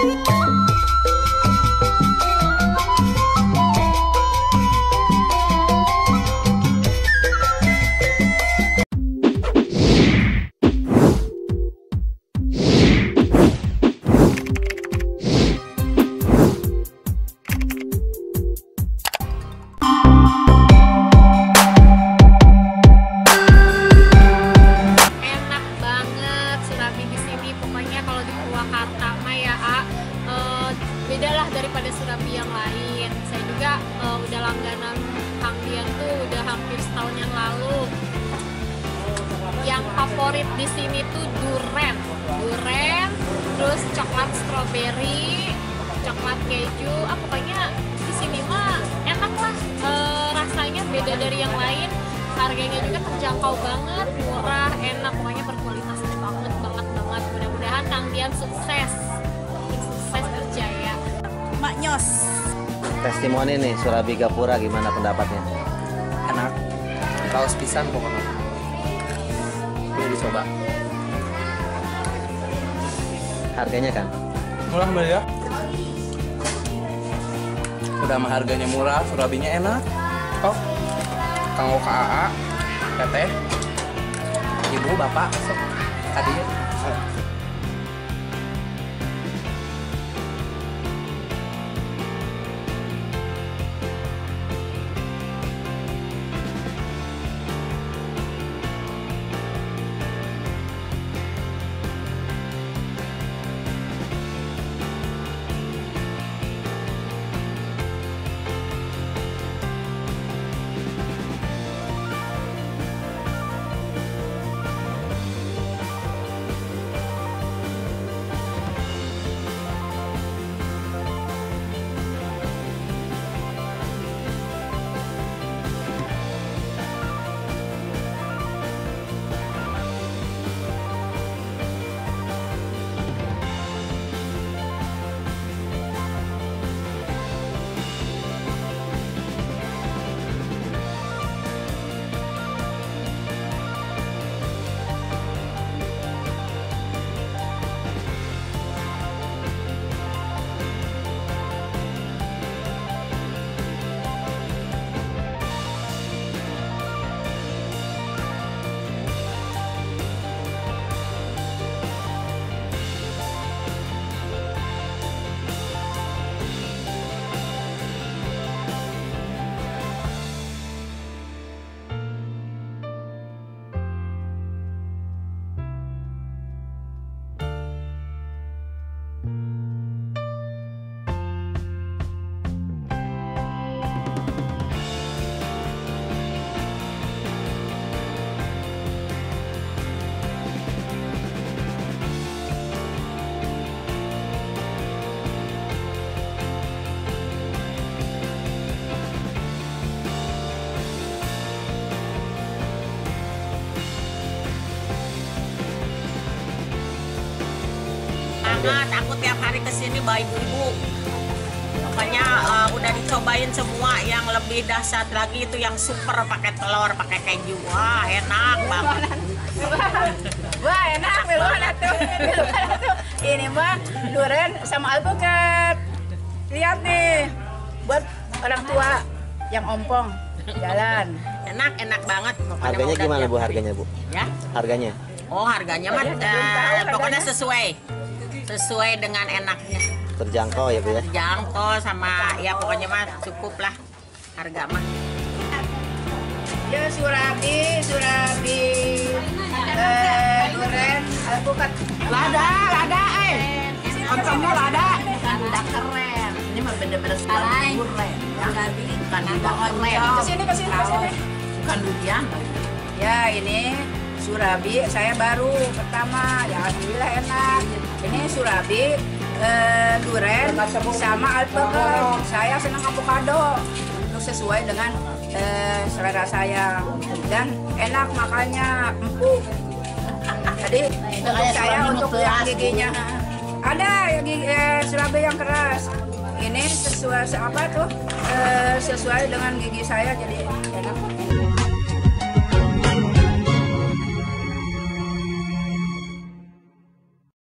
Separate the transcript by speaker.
Speaker 1: Beda lah daripada Surabi yang lain. Saya juga udah langganan Kang Dian tuh udah hampir setahun yang lalu. Yang favorit di sini tuh duren, terus coklat strawberry, coklat keju. Pokoknya di sini mah enak lah, rasanya beda dari yang lain. Harganya juga terjangkau banget, murah, enak, pokoknya berkualitas banget. Mudah-mudahan Kang Dian sukses berjaya.
Speaker 2: Mak Nyos.
Speaker 3: Testimoni nih Surabi Gapura, gimana pendapatnya?
Speaker 4: Enak, kaos pisan pokoknya. Boleh dicoba.
Speaker 3: Harganya kan?
Speaker 4: Murah mbak ya? Udah mah harganya murah, Surabinya enak. Oh, kanggo KAA, teteh, ibu, bapak, sok, tadinya.
Speaker 2: Takut tiap hari kesini bawa ibu-ibu. Makanya udah dicobain semua, yang lebih dahsyat lagi itu yang super pakai telur, pakai keju. Wah, enak banget.
Speaker 5: Wah, enak miluan atuh. Ini mah duren sama alpukat. Lihat nih, buat orang tua yang ompong jalan.
Speaker 2: Enak banget.
Speaker 3: Harganya gimana Bu, harganya Bu?
Speaker 2: Ya?
Speaker 3: Harganya?
Speaker 2: Oh, harganya mah pokoknya sesuai dengan enaknya.
Speaker 3: Terjangkau ya Bu ya?
Speaker 2: Terjangkau sama ya pokoknya mah cukup lah harga mah.
Speaker 5: Ya Surabi, duren, alpukat. Lada, oncomnya lada.
Speaker 2: Udah keren. Ini mah bener-bener keren. Surabi bukan keren.
Speaker 5: Kesini.
Speaker 2: Bukan durian.
Speaker 5: Ya ini Surabi saya baru pertama, ya alhamdulillah enak. Ini Surabi, duren sama alpukat. Saya senang avocado untuk sesuai dengan selera saya, dan enak makannya, empuk. Jadi untuk saya, untuk yang giginya ada yang Surabi yang keras. Ini sesuai dengan gigi saya, jadi enak.